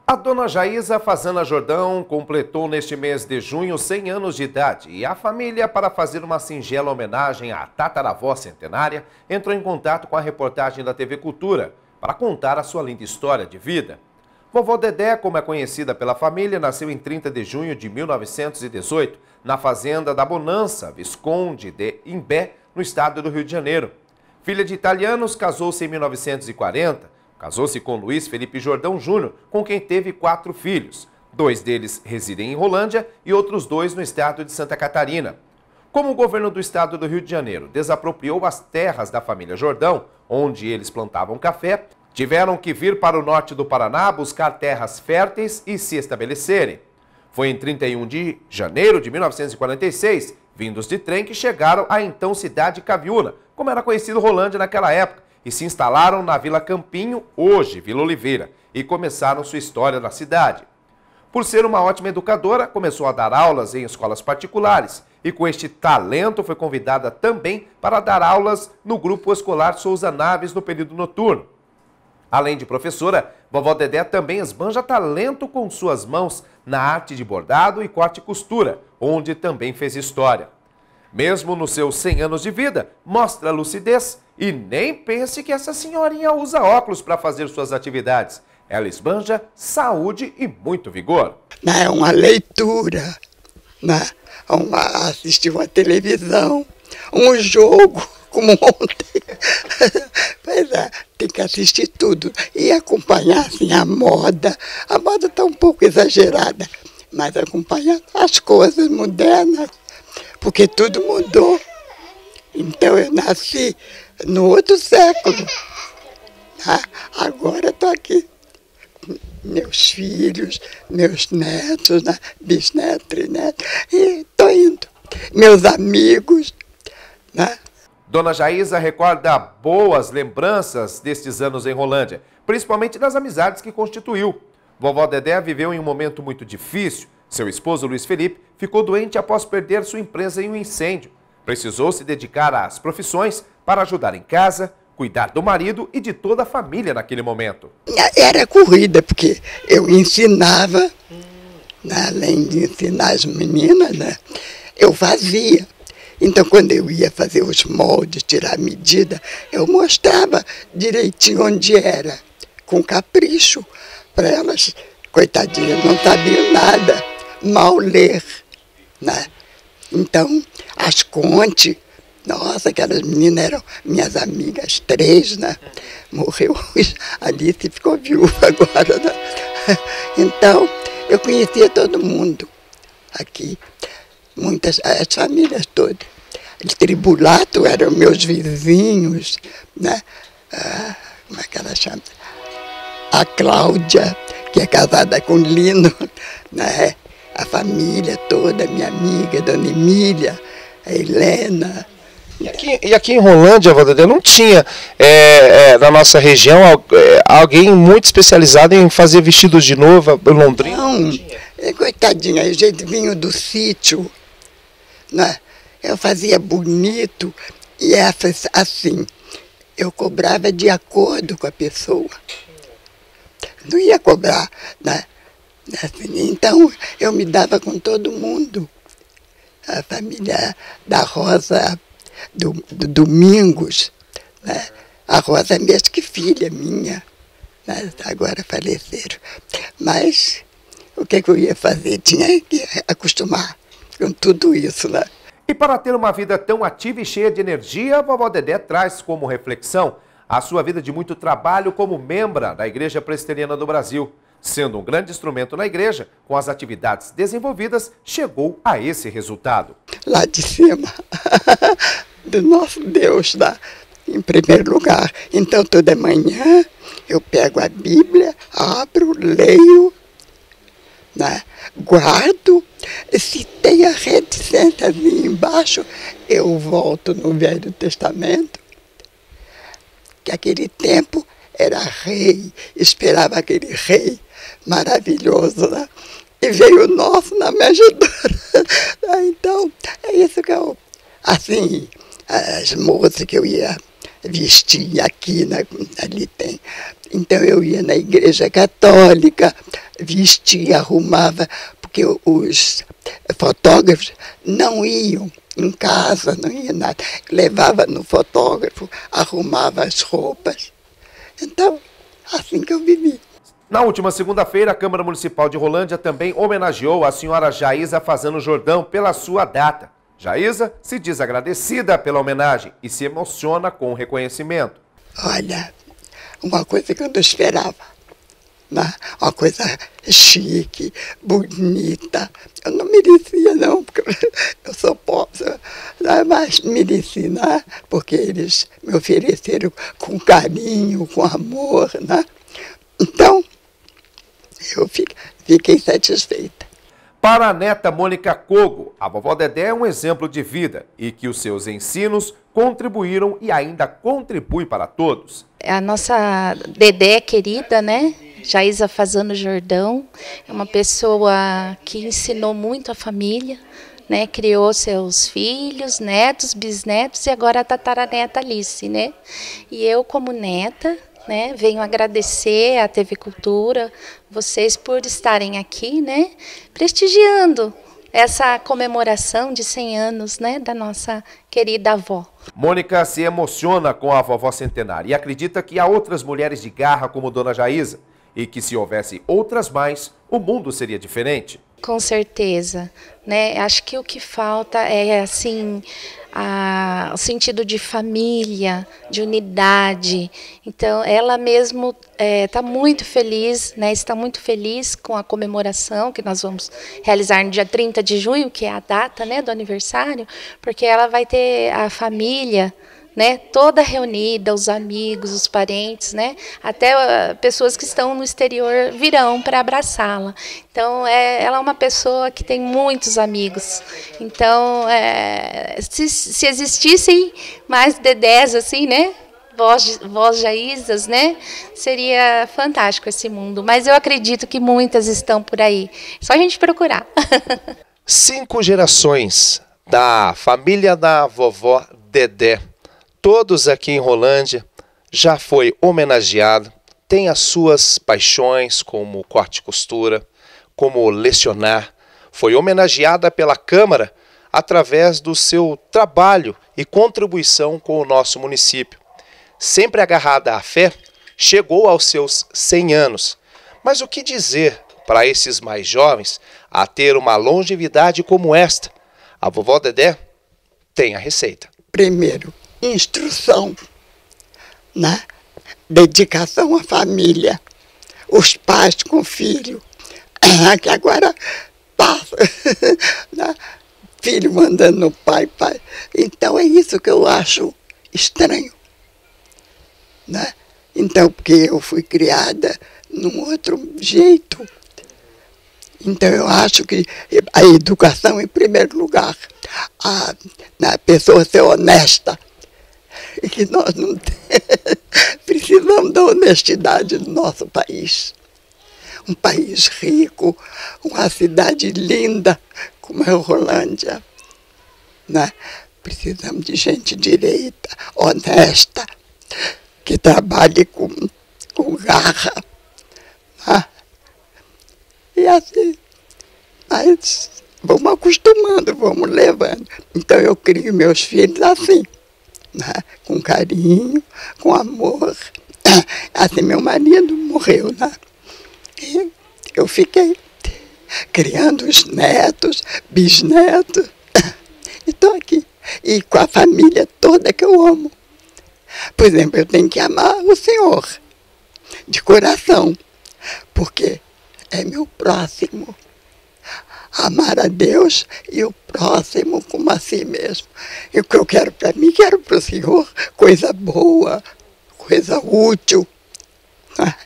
A dona Jaísa Fazana Jordão completou neste mês de junho 100 anos de idade e a família, para fazer uma singela homenagem à tataravó centenária, entrou em contato com a reportagem da TV Cultura para contar a sua linda história de vida. Vovó Dedé, como é conhecida pela família, nasceu em 30 de junho de 1918, na fazenda da Bonança, Visconde de Imbé, no estado do Rio de Janeiro. Filha de italianos, casou-se em 1940. Casou-se com Luiz Felipe Jordão Júnior, com quem teve 4 filhos. 2 deles residem em Rolândia e outros 2 no estado de Santa Catarina. Como o governo do estado do Rio de Janeiro desapropriou as terras da família Jordão, onde eles plantavam café, tiveram que vir para o norte do Paraná buscar terras férteis e se estabelecerem. Foi em 31 de janeiro de 1946, vindos de trem, que chegaram à então cidade Caviúna, como era conhecido Rolândia naquela época, e se instalaram na Vila Campinho, hoje Vila Oliveira, e começaram sua história na cidade. Por ser uma ótima educadora, começou a dar aulas em escolas particulares e com este talento foi convidada também para dar aulas no Grupo Escolar Souza Naves no período noturno. Além de professora, vovó Dedé também esbanja talento com suas mãos na arte de bordado e corte e costura, onde também fez história. Mesmo nos seus 100 anos de vida, mostra lucidez e nem pense que essa senhorinha usa óculos para fazer suas atividades. Ela esbanja saúde e muito vigor. É uma leitura, assistir uma televisão, um jogo, como ontem. Pois é, tem que assistir tudo e acompanhar assim, a moda. A moda está um pouco exagerada, mas acompanhar as coisas modernas, porque tudo mudou. Então eu nasci no outro século. Agora estou aqui. Meus filhos, meus netos, bisnetos, trinetos, e estou indo. Meus amigos. Dona Jaísa recorda boas lembranças destes anos em Rolândia, principalmente das amizades que constituiu. Vovó Dedé viveu em um momento muito difícil. Seu esposo, Luiz Felipe, ficou doente após perder sua empresa em um incêndio. Precisou se dedicar às profissões para ajudar em casa, cuidar do marido e de toda a família naquele momento. Era corrida, porque eu ensinava, além de ensinar as meninas, eu fazia. Então, quando eu ia fazer os moldes, tirar a medida, eu mostrava direitinho onde era, com capricho, para elas, coitadinhas, não sabiam nada, mal ler, Então, as Conte, nossa, aquelas meninas eram minhas amigas, 3, Morreu, a Alice ficou viúva agora, Então, eu conhecia todo mundo aqui, as famílias todas. Tribulato eram meus vizinhos, como é que ela chama? A Cláudia, que é casada com Lino, a família toda, minha amiga, Dona Emília, a Helena. E aqui em Rolândia, vovó Dedé, não tinha, na nossa região, alguém muito especializado em fazer vestidos de noiva, Londrina? Não, coitadinha, a gente vinha do sítio, eu fazia bonito e assim, eu cobrava de acordo com a pessoa. Não ia cobrar, Então, eu me dava com todo mundo. A família da Rosa, do Domingos, A Rosa é mesmo que filha minha, agora faleceram. Mas o que eu ia fazer? Tinha que acostumar com tudo isso, E para ter uma vida tão ativa e cheia de energia, a vovó Dedé traz como reflexão a sua vida de muito trabalho como membra da Igreja Presbiteriana do Brasil. Sendo um grande instrumento na igreja, com as atividades desenvolvidas, chegou a esse resultado. Lá de cima, do nosso Deus, em primeiro lugar. Então, toda manhã, eu pego a Bíblia, abro, leio, guardo. Se tem a reticência ali embaixo, eu volto no Velho Testamento, que aquele tempo era rei, esperava aquele rei maravilhoso, e veio o nosso na manjedoura. Então, é isso que eu, assim, as moças que eu ia vestir aqui, ali tem. Então eu ia na igreja católica, vestia, arrumava, porque os fotógrafos não iam em casa, não ia nada. Levava no fotógrafo, arrumava as roupas. Então, assim que eu vivi. Na última segunda-feira, a Câmara Municipal de Rolândia também homenageou a senhora Jaísa Fazano Jordão pela sua data. Jaísa se diz agradecida pela homenagem e se emociona com o reconhecimento. Olha, uma coisa que eu não esperava, né? Uma coisa chique, bonita. Eu não merecia não, porque eu sou pobre, né? Mas mereci, né? Porque eles me ofereceram com carinho, com amor, né? Então, eu fiquei satisfeita. Para a neta Mônica Cogo, a vovó Dedé é um exemplo de vida e que os seus ensinos contribuíram e ainda contribuem para todos. A nossa Dedé querida, né? Jaísa Fazano Jordão, é uma pessoa que ensinou muito a família, né? Criou seus filhos, netos, bisnetos e agora a tataraneta Alice, né? E eu, como neta, né, venho agradecer à TV Cultura, vocês por estarem aqui, né, prestigiando essa comemoração de 100 anos, né, da nossa querida avó. Mônica se emociona com a vovó centenária e acredita que há outras mulheres de garra como Dona Jaísa e que se houvesse outras mais, o mundo seria diferente. Com certeza, né? Acho que o que falta é assim o sentido de família, de unidade. Então, ela mesmo está muito feliz, né? Está muito feliz com a comemoração que nós vamos realizar no dia 30 de junho, que é a data, né, do aniversário, porque ela vai ter a família, né, toda reunida, os amigos, os parentes, né, até pessoas que estão no exterior virão para abraçá-la. Então, ela é uma pessoa que tem muitos amigos. Então, se existissem mais Dedés, assim, né, vós Jaísas, né, seria fantástico esse mundo. Mas eu acredito que muitas estão por aí. Só a gente procurar. 5 gerações da família da vovó Dedé. Todos aqui em Rolândia já foi homenageado, tem as suas paixões como corte e costura, como lecionar. Foi homenageada pela Câmara através do seu trabalho e contribuição com o nosso município. Sempre agarrada à fé, chegou aos seus 100 anos. Mas o que dizer para esses mais jovens a ter uma longevidade como esta? A vovó Dedé tem a receita. Primeiro, instrução, né? Dedicação à família, os pais com o filho, que agora passa, né? Filho mandando no pai. Então é isso que eu acho estranho, né? Então, porque eu fui criada num outro jeito. Então eu acho que a educação em primeiro lugar, a pessoa ser honesta, e que nós não precisamos da honestidade do nosso país. Um país rico, uma cidade linda como é Rolândia, né? Precisamos de gente direita, honesta, que trabalhe com garra, né? E assim, mas vamos acostumando, vamos levando. Então eu crio meus filhos assim, né? Com carinho, com amor. Assim, meu marido morreu, né? E eu fiquei criando os netos, bisnetos, e estou aqui. E com a família toda que eu amo. Por exemplo, eu tenho que amar o Senhor, de coração, porque é meu próximo. Amar a Deus e o próximo como a si mesmo. E o que eu quero para mim, quero para o Senhor coisa boa, coisa útil.